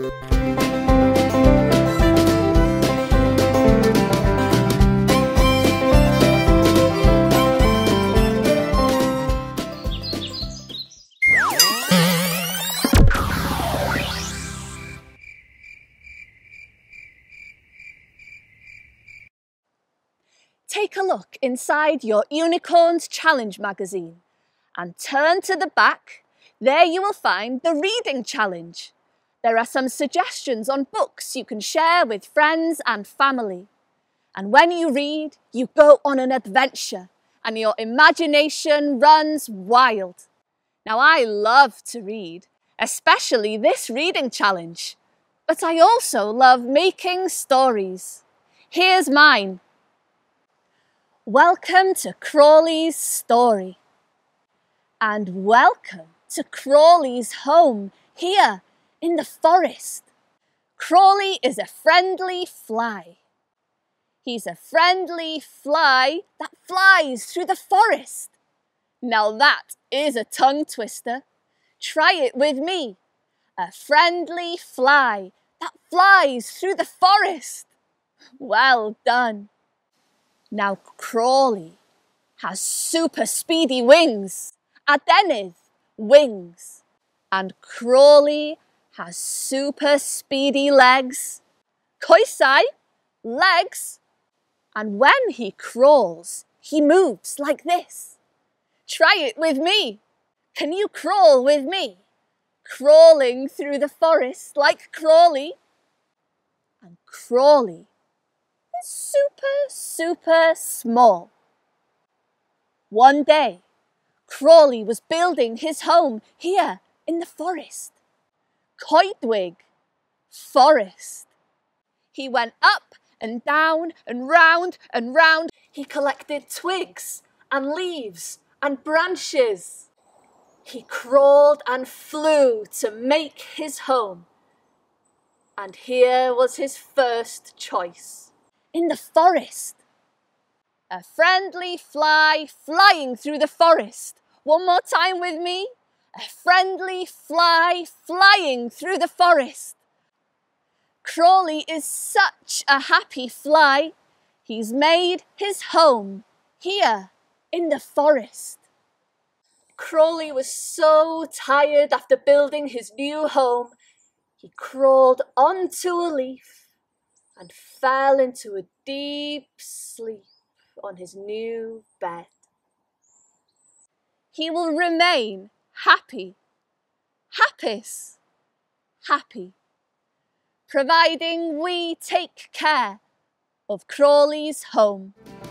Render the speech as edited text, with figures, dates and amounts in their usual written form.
Take a look inside your Unicorns Challenge magazine and turn to the back. There you will find the Reading Challenge. There are some suggestions on books you can share with friends and family. And when you read, you go on an adventure and your imagination runs wild. Now, I love to read, especially this Reading Challenge, but I also love making stories. Here's mine. Welcome to Crawley's story. And welcome to Crawley's home here in the forest. Crawley is a friendly fly. He's a friendly fly that flies through the forest. Now that is a tongue twister. Try it with me. A friendly fly that flies through the forest. Well done. Now Crawley has super speedy wings. Adenydd, wings. And Crawley has super speedy legs. Coesau, legs. And when he crawls, he moves like this. Try it with me. Can you crawl with me? Crawling through the forest like Crawley. And Crawley is super small. One day, Crawley was building his home here in the forest. Coedwig, forest. He went up and down and round and round. He collected twigs and leaves and branches. He crawled and flew to make his home. And here was his first choice. In the forest. A friendly fly flying through the forest. One more time with me. A friendly fly flying through the forest. Crawley is such a happy fly. He's made his home here in the forest. Crawley was so tired after building his new home. He crawled onto a leaf and fell into a deep sleep on his new bed. He will remain happy, happy, providing we take care of Crawley's home.